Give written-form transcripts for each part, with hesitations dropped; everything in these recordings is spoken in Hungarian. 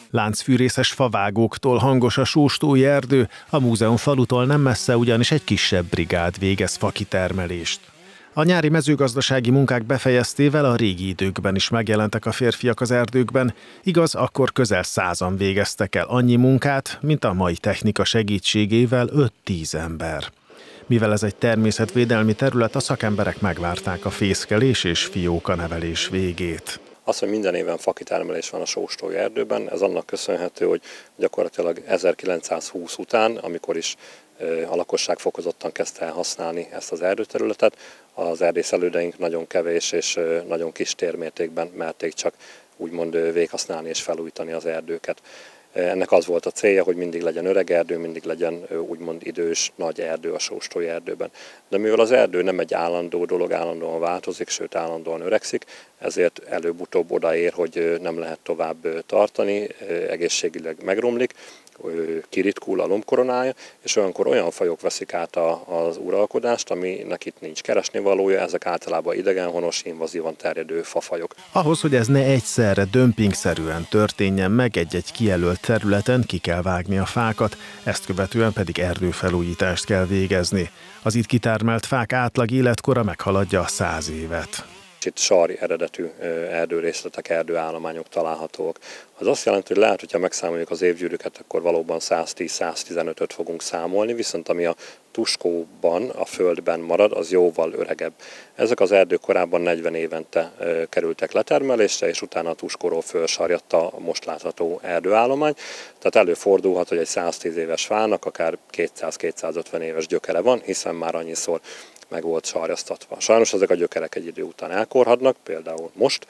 Láncfűrészes favágóktól hangos a sóstói erdő, a múzeum falutól nem messze ugyanis egy kisebb brigád végez fakitermelést. A nyári mezőgazdasági munkák befejeztével a régi időkben is megjelentek a férfiak az erdőkben, igaz, akkor közel 100-an végeztek el annyi munkát, mint a mai technika segítségével 5-10 ember. Mivel ez egy természetvédelmi terület, a szakemberek megvárták a fészkelés és fiókanevelés végét. Az, hogy minden éven fakitermelés van a sóstói erdőben, ez annak köszönhető, hogy gyakorlatilag 1920 után, amikor is a lakosság fokozottan kezdte el használni ezt az erdőterületet, az erdészelődeink nagyon kevés és nagyon kis térmértékben merték csak úgymond véghasználni és felújítani az erdőket. Ennek az volt a célja, hogy mindig legyen öreg erdő, mindig legyen úgymond idős, nagy erdő a sóstói erdőben. De mivel az erdő nem egy állandó dolog, állandóan változik, sőt állandóan öregszik, ezért előbb-utóbb odaér, hogy nem lehet tovább tartani, egészségileg megromlik, kiritkul a lombkoronája, és olyankor olyan fajok veszik át az uralkodást, aminek itt nincs keresnivalója, ezek általában idegenhonos, invazívan terjedő fafajok. Ahhoz, hogy ez ne egyszerre dömpingszerűen történjen meg egy-egy kijelölt területen, ki kell vágni a fákat, ezt követően pedig erdőfelújítást kell végezni. Az itt kitermelt fák átlag életkora meghaladja a 100 évet. Itt sarri eredetű erdőrészletek, erdőállományok találhatók. Az azt jelenti, hogy lehet, hogyha megszámoljuk az évgyűrűket, akkor valóban 110-115-öt fogunk számolni, viszont ami a tuskóban, a földben marad, az jóval öregebb. Ezek az erdők korábban 40 évente kerültek letermelésre, és utána a tuskóról fölsarjadt a most látható erdőállomány. Tehát előfordulhat, hogy egy 110 éves fának akár 200-250 éves gyökere van, hiszen már annyiszor meg volt sarjaztatva. Sajnos ezek a gyökerek egy idő után elkorhadnak, például most,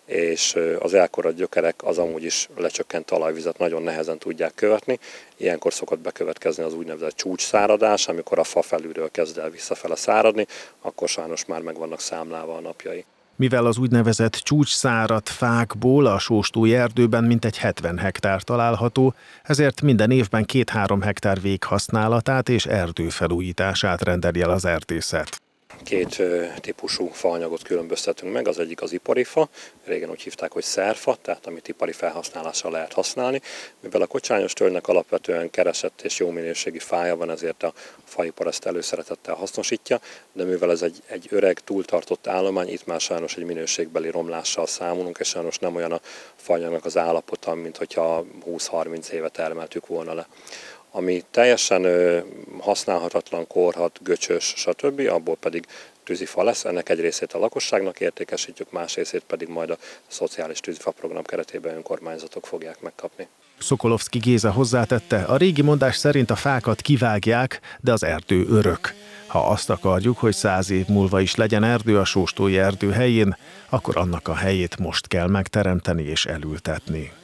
és az elkorhadt gyökerek az amúgy is lecsökkent talajvizet nagyon nehezen tudják követni. Ilyenkor szokott bekövetkezni az úgynevezett csúcsszáradás, amikor a fa felülről kezd el visszafele száradni, akkor sajnos már meg vannak számlálva a napjai. Mivel az úgynevezett csúcsszáradt fákból a sóstói erdőben mintegy 70 hektár található, ezért minden évben 2-3 hektár véghasználatát és erdőfelújítását rendeli el az erdészet. Két típusú faanyagot különböztetünk meg, az egyik az ipari fa, régen úgy hívták, hogy szerfa, tehát amit ipari felhasználásra lehet használni. Mivel a kocsányos tölgynek alapvetően keresett és jó minőségi fája van, ezért a faipar ezt előszeretettel hasznosítja, de mivel ez egy öreg, túltartott állomány, itt már sajnos egy minőségbeli romlással számolunk, és sajnos nem olyan a faanyagnak az állapota, mint hogyha 20-30 éve termeltük volna le. Ami teljesen használhatatlan, korhat, göcsös, stb., abból pedig tűzifa lesz, ennek egy részét a lakosságnak értékesítjük, más részét pedig majd a szociális tűzifa program keretében önkormányzatok fogják megkapni. Szokolovszky Géza hozzátette, a régi mondás szerint a fákat kivágják, de az erdő örök. Ha azt akarjuk, hogy 100 év múlva is legyen erdő a sóstói erdő helyén, akkor annak a helyét most kell megteremteni és elültetni.